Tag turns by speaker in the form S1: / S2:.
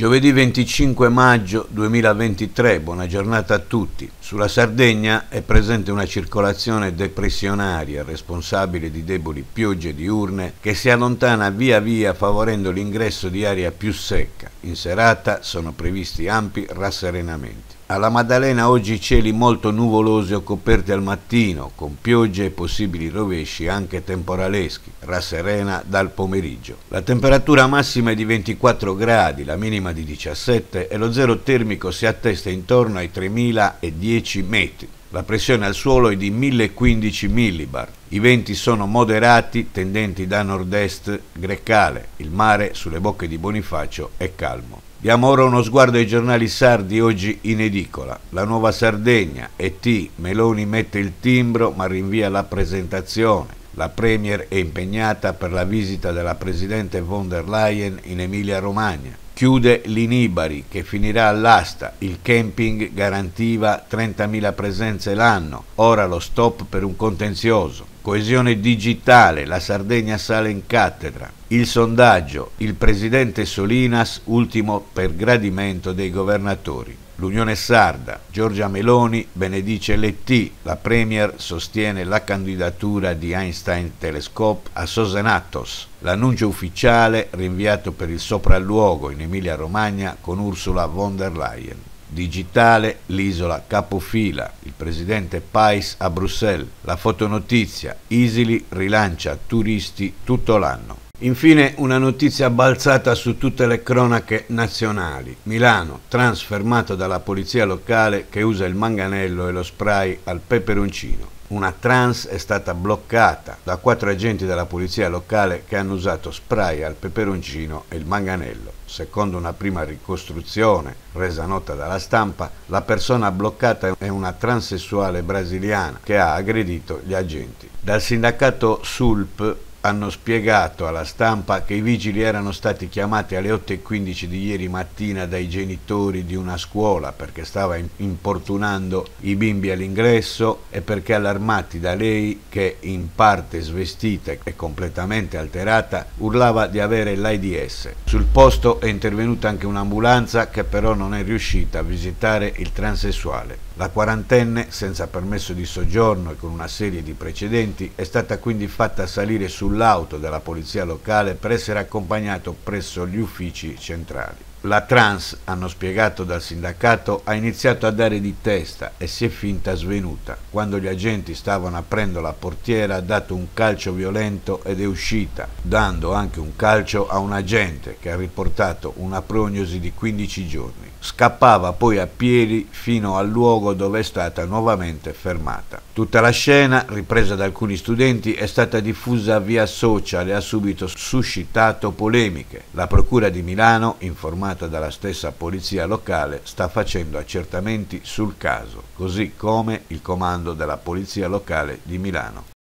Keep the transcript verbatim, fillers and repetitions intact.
S1: Giovedì venticinque maggio duemilaventitré, buona giornata a tutti. Sulla Sardegna è presente una circolazione depressionaria responsabile di deboli piogge diurne che si allontana via via favorendo l'ingresso di aria più secca. In serata sono previsti ampi rasserenamenti. Alla Maddalena oggi cieli molto nuvolosi o coperti al mattino, con piogge e possibili rovesci anche temporaleschi, rasserena dal pomeriggio. La temperatura massima è di ventiquattro gradi, la minima di diciassette e lo zero termico si attesta intorno ai tremiladieci metri. La pressione al suolo è di mille quindici millibar. I venti sono moderati, tendenti da nord-est greccale. Il mare sulle bocche di Bonifacio è calmo. Diamo ora uno sguardo ai giornali sardi oggi in edicola. La Nuova Sardegna, E T, Meloni mette il timbro ma rinvia la presentazione. La Premier è impegnata per la visita della Presidente von der Leyen in Emilia-Romagna. Chiude l'Inibari che finirà all'asta, il camping garantiva trentamila presenze l'anno, ora lo stop per un contenzioso. Coesione digitale, la Sardegna sale in cattedra. Il sondaggio, il presidente Solinas ultimo per gradimento dei governatori. L'Unione Sarda, Giorgia Meloni benedice l'E T, la Premier sostiene la candidatura di Einstein Telescope a Sosenatos. L'annuncio ufficiale rinviato per il sopralluogo in Emilia-Romagna con Ursula von der Leyen. Digitale, l'isola capofila, il presidente Pais a Bruxelles. La fotonotizia, Isili rilancia turisti tutto l'anno. Infine una notizia balzata su tutte le cronache nazionali. Milano, trans fermato dalla polizia locale che usa il manganello e lo spray al peperoncino. Una trans è stata bloccata da quattro agenti della polizia locale che hanno usato spray al peperoncino e il manganello. Secondo una prima ricostruzione resa nota dalla stampa, la persona bloccata è una transessuale brasiliana che ha aggredito gli agenti. Dal sindacato S U L P hanno spiegato alla stampa che i vigili erano stati chiamati alle otto e quindici di ieri mattina dai genitori di una scuola perché stava importunando i bimbi all'ingresso e perché allarmati da lei, che in parte svestita e completamente alterata, urlava di avere l'AIDS. Sul posto è intervenuta anche un'ambulanza che però non è riuscita a visitare il transessuale. La quarantenne, senza permesso di soggiorno e con una serie di precedenti, è stata quindi fatta salire sull'auto della polizia locale per essere accompagnato presso gli uffici centrali. La trans, hanno spiegato dal sindacato, ha iniziato a dare di testa e si è finta svenuta. Quando gli agenti stavano aprendo la portiera ha dato un calcio violento ed è uscita, dando anche un calcio a un agente che ha riportato una prognosi di quindici giorni. Scappava poi a piedi fino al luogo dove è stata nuovamente fermata. Tutta la scena, ripresa da alcuni studenti, è stata diffusa via social e ha subito suscitato polemiche. La Procura di Milano, informata dalla stessa polizia locale, sta facendo accertamenti sul caso, così come il comando della polizia locale di Milano.